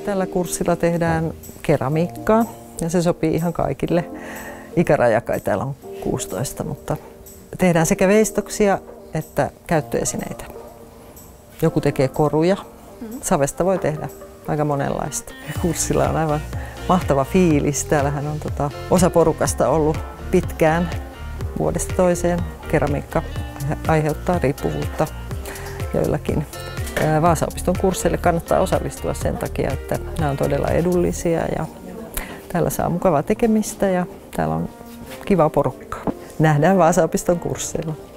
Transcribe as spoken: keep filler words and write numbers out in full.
Tällä kurssilla tehdään keramiikkaa ja se sopii ihan kaikille. Ikäraja kai täällä on kuusitoista, mutta tehdään sekä veistoksia että käyttöesineitä. Joku tekee koruja. Savesta voi tehdä aika monenlaista. Kurssilla on aivan mahtava fiilis. Täällähän on tota, osa porukasta ollut pitkään vuodesta toiseen. Keramiikka aiheuttaa riippuvuutta joillakin. Vaasaopiston kursseille kannattaa osallistua sen takia, että nämä on todella edullisia ja täällä saa mukavaa tekemistä ja täällä on kiva porukka. Nähdään Vaasaopiston kursseilla.